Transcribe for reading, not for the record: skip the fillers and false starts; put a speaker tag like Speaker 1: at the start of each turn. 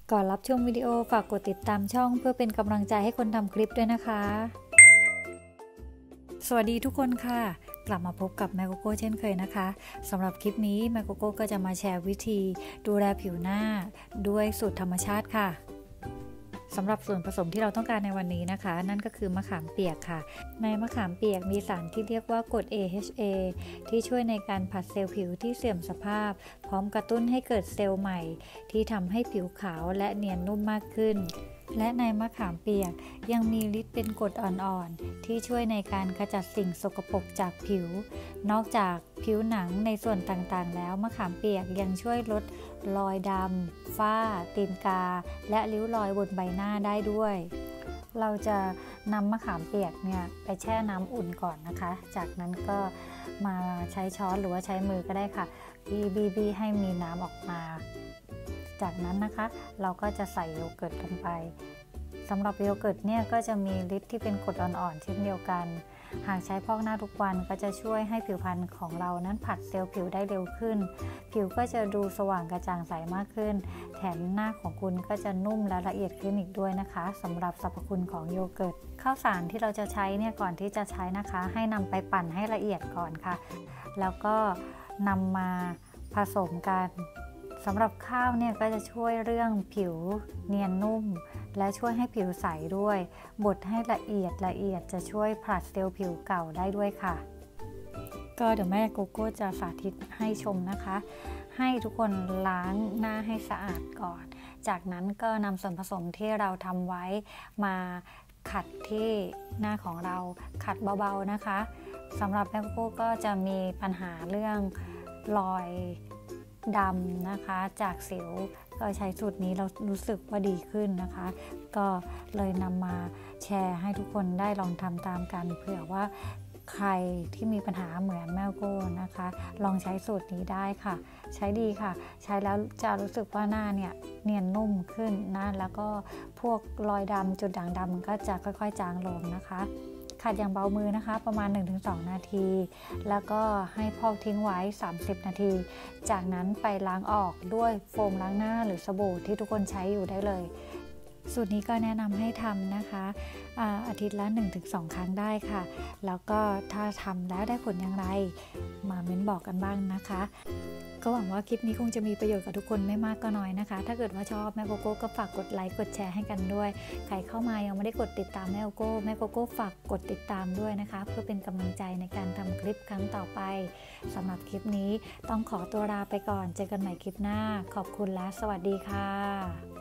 Speaker 1: ก่อนรับชมวิดีโอฝากกดติดตามช่องเพื่อเป็นกำลังใจให้คนทำคลิปด้วยนะคะสวัสดีทุกคนค่ะกลับมาพบกับแมโกโก้เช่นเคยนะคะสำหรับคลิปนี้แมโกโก้ก็จะมาแชร์วิธีดูแลผิวหน้าด้วยสูตรธรรมชาติค่ะสำหรับส่วนผสมที่เราต้องการในวันนี้นะคะนั่นก็คือมะขามเปียกค่ะในมะขามเปียกมีสารที่เรียกว่ากรด AHA ที่ช่วยในการผลัดเซลล์ผิวที่เสื่อมสภาพพร้อมกระตุ้นให้เกิดเซลล์ใหม่ที่ทำให้ผิวขาวและเนียนนุ่มมากขึ้นและในมะขามเปียกยังมีฤทธิ์เป็นกรดอ่อนๆที่ช่วยในการขจัดสิ่งสกปรกจากผิวนอกจากผิวหนังในส่วนต่างๆแล้วมะขามเปียกยังช่วยลดรอยดำฝ้าตีนกาและริ้วรอยบนใบหน้าได้ด้วยเราจะนำมะขามเปียกเนี่ยไปแช่น้ำอุ่นก่อนนะคะจากนั้นก็มาใช้ช้อนหรือว่าใช้มือก็ได้ค่ะบีให้มีน้ำออกมาจากนั้นนะคะเราก็จะใส่โยเกิร์ตลงไปสำหรับโยเกิร์ตเนี่ยก็จะมีฤทธิ์ที่เป็นกรดอ่อนๆเช่นเดียวกันหากใช้พอกหน้าทุกวันก็จะช่วยให้ผิวพรรณของเรานั้นผลัดเซลล์ผิวได้เร็วขึ้นผิวก็จะดูสว่างกระจ่างใสมากขึ้นแถมหน้าของคุณก็จะนุ่มและละเอียดขึ้นอีกด้วยนะคะสำหรับสรรพคุณของโยเกิร์ตข้าวสารที่เราจะใช้เนี่ยก่อนที่จะใช้นะคะให้นำไปปั่นให้ละเอียดก่อนค่ะแล้วก็นำมาผสมกันสำหรับข้าวเนี่ยก็จะช่วยเรื่องผิวเนียนนุ่มและช่วยให้ผิวใสด้วยบดให้ละเอียดจะช่วยผลัดเซลล์ผิวเก่าได้ด้วยค่ะก็เดี๋ยวแม่โกโก้จะสาธิตให้ชมนะคะให้ทุกคนล้างหน้าให้สะอาดก่อนจากนั้นก็นำส่วนผสมที่เราทำไว้มาขัดที่หน้าของเราขัดเบาๆนะคะสำหรับแม่โกโก้ก็จะมีปัญหาเรื่องรอยดำนะคะจากสิวก็ใช้สูตรนี้เรารู้สึกว่าดีขึ้นนะคะก็เลยนำมาแชร์ให้ทุกคนได้ลองทำตามกันเผื่อว่าใครที่มีปัญหาเหมือนแม่โก้นะคะลองใช้สูตรนี้ได้ค่ะใช้ดีค่ะใช้แล้วจะรู้สึกว่าหน้าเนี่ยเนียนนุ่มขึ้นนะแล้วก็พวกรอยดำจุดด่างดำมันก็จะค่อยๆจางลงนะคะขัดอย่างเบามือนะคะประมาณ 1-2 นาทีแล้วก็ให้พอกทิ้งไว้30 นาทีจากนั้นไปล้างออกด้วยโฟมล้างหน้าหรือสบู่ที่ทุกคนใช้อยู่ได้เลยสูตรนี้ก็แนะนำให้ทำนะคะอาทิตย์ละ 1-2 ครั้งได้ค่ะแล้วก็ถ้าทำแล้วได้ผลอย่างไรมาเม้นบอกกันบ้างนะคะก็หวังว่าคลิปนี้คงจะมีประโยชน์กับทุกคนไม่มากก็น้อยนะคะถ้าเกิดว่าชอบแม่โกโก้ก็ฝากกดไลค์กดแชร์ให้กันด้วยใครเข้ามายังไม่ได้กดติดตามแม่โกโก้ฝากกดติดตามด้วยนะคะเพื่อเป็นกำลังใจในการทำคลิปครั้งต่อไปสำหรับคลิปนี้ต้องขอตัวลาไปก่อนเจอกันใหม่คลิปหน้าขอบคุณและสวัสดีค่ะ